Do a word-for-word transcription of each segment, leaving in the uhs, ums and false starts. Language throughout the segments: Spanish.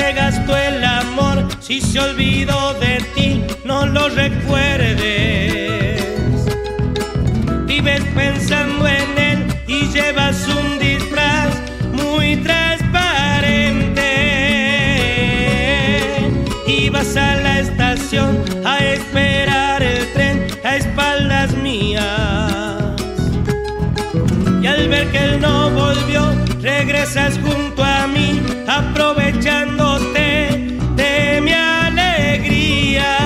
se gastó el amor, si se olvidó de ti, no lo recuerdes. Vives pensando en él y llevas un disfraz muy transparente. Y vas a la estación a esperar el tren a espaldas mías. Y al ver que él no volvió, regresas junto a mí, aprovechándote de mi alegría.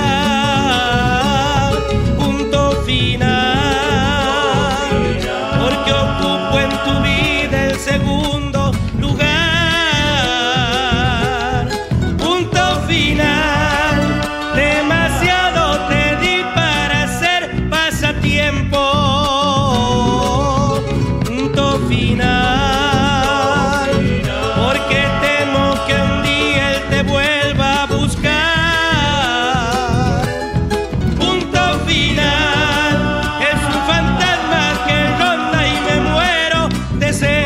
Punto final, porque ocupo en tu vida el segundo lugar. Punto final, demasiado te di para ser pasatiempo. Punto final, porque temo que un día él te vuelva a buscar. Punto final, es un fantasma que ronda y me muero de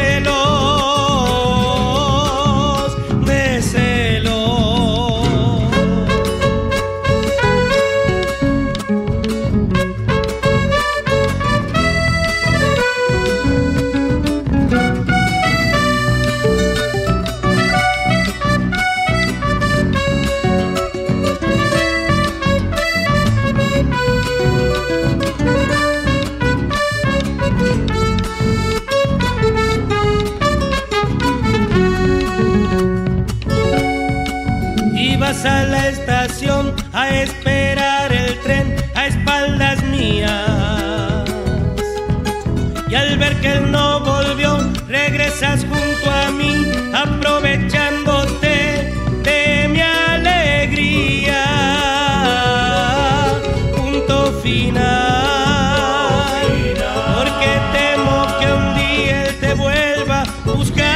celos, de celos. Ibas a la estación a esperar el tren a espaldas mías. Y al ver que él no volvió, regresas junto a mí, aprovechándote de mi alegría. Punto final, porque temo que un día él te vuelva a buscar.